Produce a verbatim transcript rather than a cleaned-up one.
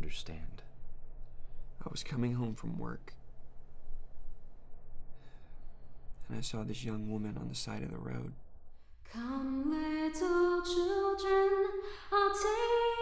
understand. I was coming home from work, and I saw this young woman on the side of the road. Come, little children, I'll take